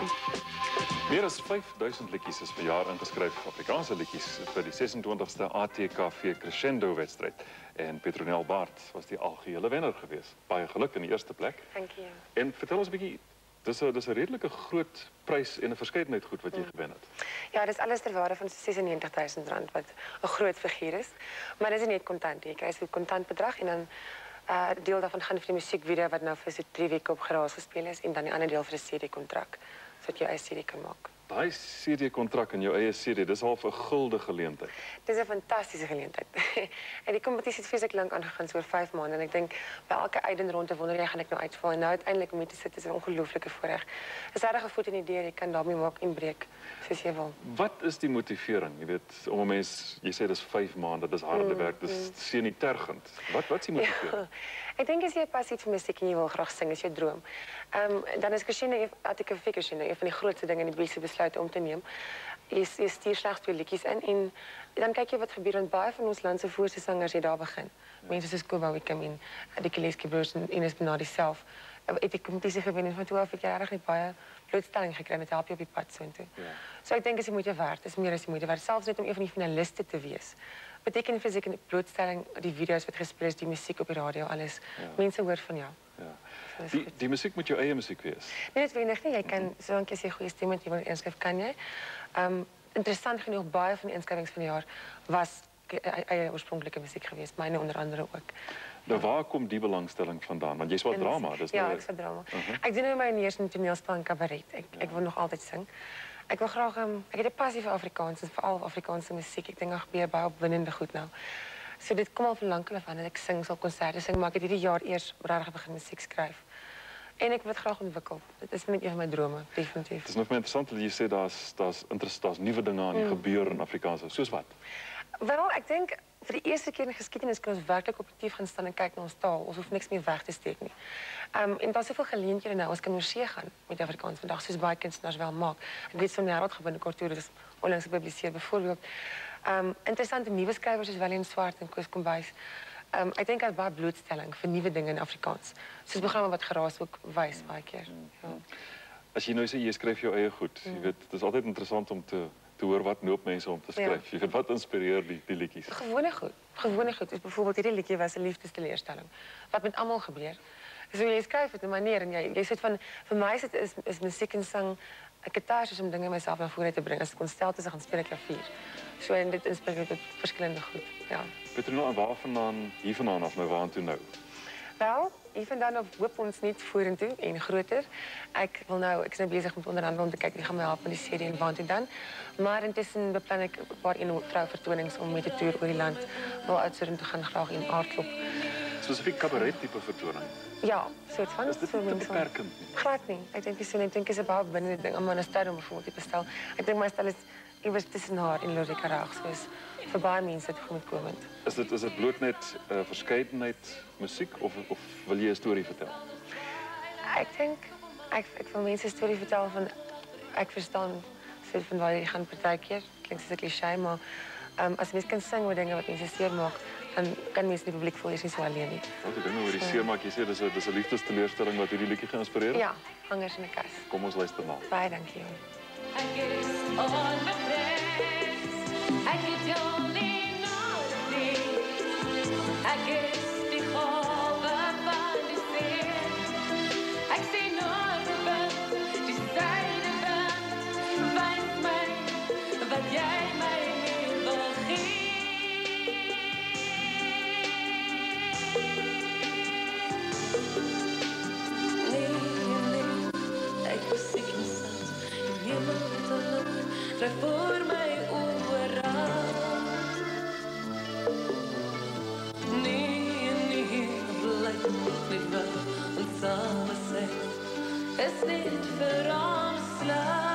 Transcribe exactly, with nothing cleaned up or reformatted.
Meer as vyfduisend liedjies is per jaar ingeskryf, Afrikaanse liedjies, vir die sesentwintigste A T K V Crescendo wedstryd. En Petronel Baard was die algehele wenner geweest. Baie geluk in die eerste plek. Dank je. En vertel ons 'n bietjie, dis 'n dis 'n redelike groot prys en 'n verskeidenheid goed wat jy mm. gewen het. Ja, dis alles ter waarde van sesennegentigduisend rand, wat 'n groot figuur is. Maar dis nie net kontant nie. Jy kry so 'n kontantbedrag en dan uh, deel daarvan gaan vir die musiekvideo wat nou vir so drie weke op geraas gespeel is en dan die ander deel vir 'n C D-kontrak. Sodat jy eie C D kan maak. Daai C D-kontrak in jou eie C D, dis half 'n gulde geleentheid. Dis 'n fantastiese geleentheid. En die kompetisie het vreeslik lank aangegaan, so oor vyf maande. En ek dink by elke uitdenronde wonder jy gaan ek nou uitval. En nou uiteindelik om hier te sit is 'n ongelooflike voorreg. Dis regtig 'n voet in die deur, jy kan daarmee maak en breek soos jy wil. Wat is die motivering? Jy weet, om 'n mens, jy sê dis vyf maande, dis harde mm, werk, dis mm. senuitergend. Wat wat is die motivering? Ja, ek dink as jy 'n passie vir musiek en jy wil graag sing, is jou droom. Ehm um, dan is Crescendo, at ek 'n Crescendo, een van die grootste dinge in die beste besluit om te neem. Jy, jy stuur slegs twee liedjies in en dan kyk jy wat gebeur, want baie van ons land se voorste sangers het daar begin. Ja. Mense soos Koba Wickham en die Keleski Broers en Ines Benadi self het die kompetisie gewen en van toe af het jy regtig baie blootstelling gekry met help jy op die pad soontoe. Ja. So ek dink as jy moeite werd, is meer as jy moeite werd, selfs net om een van die finaliste te wees. Beteken fisiek blootstelling, die video's wat gespeel is, die musiek op die radio, alles. Ja. Mense hoor van jou. Ja. So die die musiek moet jou eie musiek wees. Nee, dit weet ek nie. Jy kan, mm -hmm. solank jy 'n goeie stem het, jy wil inskryf, kan jy. Um, interessant genoeg, baie van die inskrywings van die jaar was eie oorspronklike musiek geweest, myne onder andere ook. Nou, waar kom die belangstelling vandaan? Want jy's wel drama. Dis ja, nou... ek is drama. Uh -huh. Ek doen nou my neers in toneelspel en cabaret. Ek, ja. ek wil nog altyd sing. Ek wil graag, um, ek het 'n passie vir Afrikaans en veral Afrikaanse musiek. Ek dink daar gebeur baie opwindende goed nou. So dit kom al van lank af aan dat ek sing, sal konserte sing, maar ek het hierdie jaar eers regtig begin musiek skryf. En ek wil dit graag ontwikkel. Dit is net een van my drome, definitief. Het is nog maar interessant dat jy sê daar's daar's daar's nuwe dinge aan die mm. gebeur in Afrikaans. Soos wat? Wel, ek dink vir die eerste keer in geskiedenis kan ons werklik objektief gaan staan en kyk na ons taal. Ons hoef niks meer weg te steek nie. Um, en daar's soveel geleenthede nou, ons kan oor see gaan met Afrikaans vandag, soos baie kunstenaars wel maak. Ek weet so 'n wêreldgebinde kultuur, dit is onlangs gepubliseer byvoorbeeld. Um, interessante nuwe skrywers soos Willem Swart en Koos Kombuis. Um, ek dink dat baie blootstelling vir nuwe dinge in Afrikaans. Soos programme wat geraas ook wys baie keer. Ja. As jy nou sê jy skryf jou eie goed, jy weet, dit is altyd interessant om te te hoor wat noop mense om te skryf. Ja. Jy weet, wat inspireer die die liedjies? Gewone goed. Gewone goed. Dus byvoorbeeld hierdie liedjie was 'n liefdesteleurstelling. Wat met almal gebeur. So jy skryf op 'n manier en jy jy sê van vir my is dit is, is musiek en sang 'n katarsis om dinge myself na vore te bring. As ek ontstel is, dan gaan speel ek klavier. So en dit inspireer tot verskillende goed. Ja. Petronel, waar vandaan hier vandaan af nou waartoe nou? Wel, hier vandaan af hoop ons net vorentoe en groter. Ek wil nou, ek is nou besig met onderhandel om te kyk wie gaan my help met die C D en waartoe dan. Maar intussen beplan ek 'n paar een trou vertonings om met 'n toer oor die land wel Oudtshoorn te gaan graag in aardklop. Spesifiek cabaret tipe vertoning. Ja, soort van. Is dit so te beperkend nie? Glad nie. Ek dink dis so net dink is 'n baie binne ding om 'n ster om bijvoorbeeld te stel. Ek dink my stel is iewers tussen haar en Lorika Raag, soos vir baie mense dit goed komend. Is dit is dit bloot net 'n uh, verskeidenheid musiek of of wil jy 'n storie vertel? Ek dink ek ek wil mense 'n storie vertel van ek verstaan so van waar jy gaan partykeer. Klink soos 'n kliseë, maar um, as mens kan sing oor dinge wat mense seermaak, dan kan mense die publiek voel jy's nie so alleen nie. Wat ek dink oor die seermaak, jy sê dis 'n dis 'n liefdesteleurstelling wat hierdie liedjie geïnspireer het? Ja, Hangers in 'n Kas. Kom ons luister na. Baie dankie. I guess on my face, I get only nothing. I guess the whole van die see. Ek sien nooit die syde van weiß my wat jy my wil gee. Nee, nee, ek was siek en sad. Niemand het alone, dryf voor my oorraad. Nee, nee, blyk net wel ons samen sê, is net vir ons slaap.